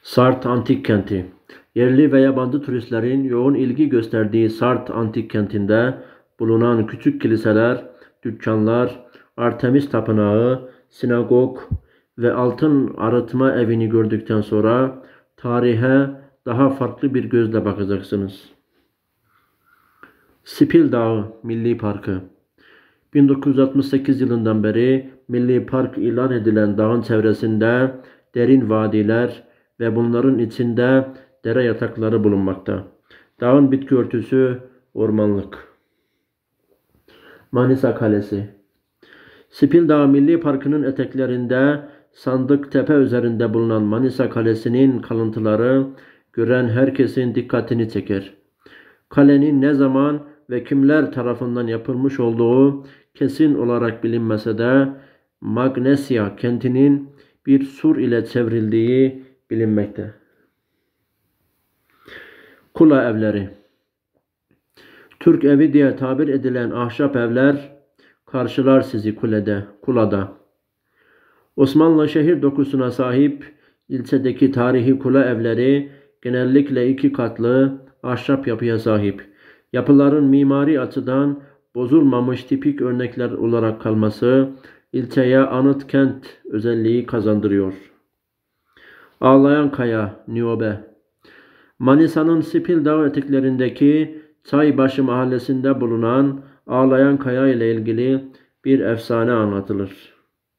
Sart Antik Kenti. Yerli ve yabancı turistlerin yoğun ilgi gösterdiği Sart Antik Kenti'nde bulunan küçük kiliseler, dükkanlar, Artemis Tapınağı, sinagog ve altın arıtma evini gördükten sonra tarihe daha farklı bir gözle bakacaksınız. Spil Dağı Milli Parkı. 1968 yılından beri Milli Park ilan edilen dağın çevresinde derin vadiler ve bunların içinde dere yatakları bulunmakta. Dağın bitki örtüsü ormanlık. Manisa Kalesi. Spil Dağı Milli Parkı'nın eteklerinde Sandık Tepe üzerinde bulunan Manisa Kalesi'nin kalıntıları gören herkesin dikkatini çeker. Kalenin ne zaman ve kimler tarafından yapılmış olduğu kesin olarak bilinmese de Magnesia kentinin bir sur ile çevrildiği bilinmekte. Kula evleri. Türk evi diye tabir edilen ahşap evler karşılar sizi kulada. Osmanlı şehir dokusuna sahip ilçedeki tarihi kula evleri genellikle 2 katlı ahşap yapıya sahip. Yapıların mimari açıdan bozulmamış tipik örnekler olarak kalması ilçeye anıt kent özelliği kazandırıyor. Ağlayan Kaya, Niobe. Manisa'nın Spil Dağı eteklerindeki Çaybaşı mahallesinde bulunan Ağlayan Kaya ile ilgili bir efsane anlatılır.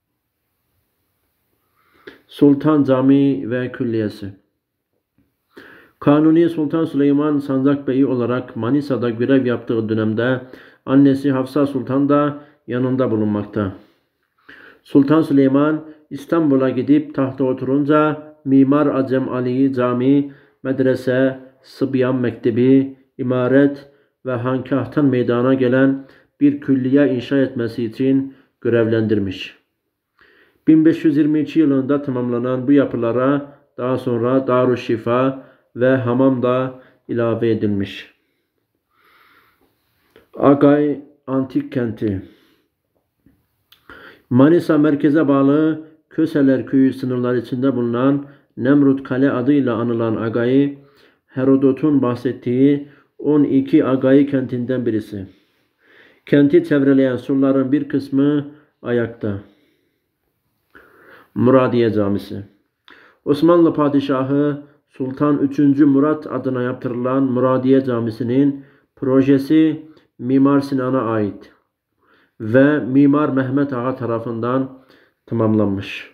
Sultan Camii ve Külliyesi. Kanuni Sultan Süleyman Sancakbeyi olarak Manisa'da görev yaptığı dönemde annesi Hafsa Sultan da yanında bulunmakta. Sultan Süleyman İstanbul'a gidip tahta oturunca Mimar Acem Ali Camii, medrese, Sıbyan Mektebi, imaret ve hankâhtan meydana gelen bir külliye inşa etmesi için görevlendirmiş. 1522 yılında tamamlanan bu yapılara daha sonra Darüşşifa ve hamam da ilave edilmiş. Agay Antik Kenti. Manisa merkeze bağlı Köseler Köyü sınırları içinde bulunan Nemrut Kale adıyla anılan Agay, Herodot'un bahsettiği 12 Agay kentinden birisi. Kenti çevreleyen surların bir kısmı ayakta. Muradiye Camisi. Osmanlı Padişahı Sultan 3. Murat adına yaptırılan Muradiye Camisi'nin projesi Mimar Sinan'a ait ve Mimar Mehmet Ağa tarafından tamamlanmış.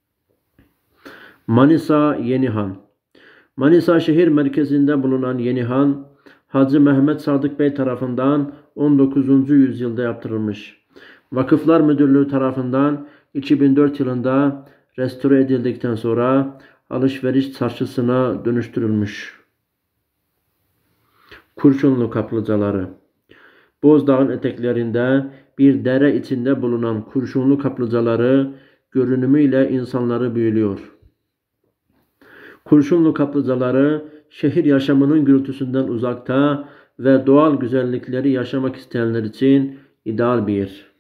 Manisa Yenihan. Manisa şehir merkezinde bulunan Yenihan, Hacı Mehmet Sadık Bey tarafından 19. yüzyılda yaptırılmış. Vakıflar Müdürlüğü tarafından 2004 yılında restore edildikten sonra alışveriş çarşısına dönüştürülmüş. Kurşunlu Kaplıcaları. Bozdağ'ın eteklerinde bir dere içinde bulunan kurşunlu kaplıcaları görünümüyle insanları büyülüyor. Kurşunlu kaplıcaları şehir yaşamının gürültüsünden uzakta ve doğal güzellikleri yaşamak isteyenler için ideal bir yer.